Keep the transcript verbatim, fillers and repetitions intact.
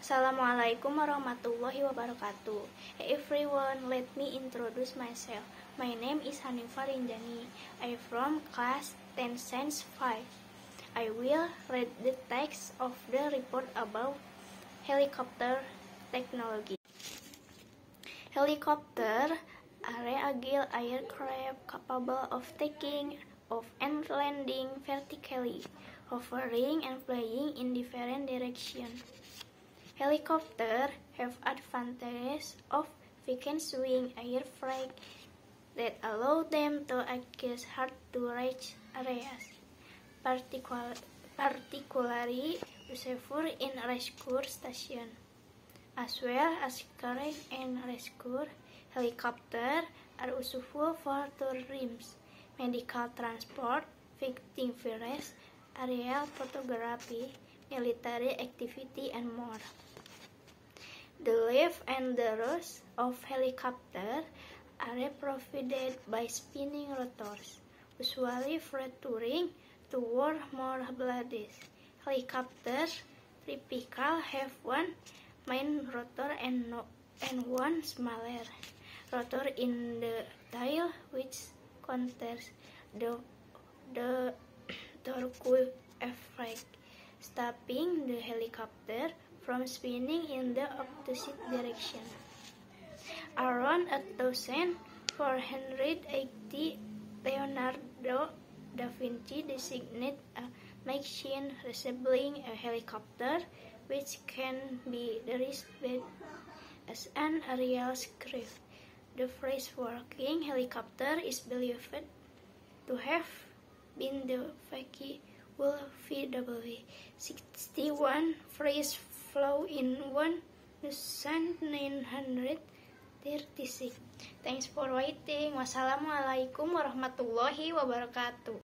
Assalamualaikum warahmatullahi wabarakatuh. Hey everyone, let me introduce myself. My name is Hanifa Rinjani. I am from class ten science five. I will read the text of the report about helicopter technology. Helicopter are agile aircraft capable of taking off and landing vertically, hovering and flying in different directions. Helicopters have advantages of fixed wing airframe that allow them to access hard-to-reach areas, particular, particularly useful in rescue stations, as well as search and rescue. Helicopters are useful for tourism, medical transport, victim virus, aerial photography, military activity, and more. The lift and the roots of helicopters are provided by spinning rotors, usually rotating toward more blades. Helicopters typically have one main rotor and, no, and one smaller rotor in the tail, which counters the, the torque effect, stopping the helicopter from spinning in the opposite direction. Around one thousand four hundred eighty, Leonardo da Vinci designated a machine resembling a helicopter, which can be described as an aerial craft. The first working helicopter is believed to have been the Vicky V W sixty-one first flown in one thousand nine hundred thirty-six. Thanks for waiting. Wassalamualaikum warahmatullahi wabarakatuh.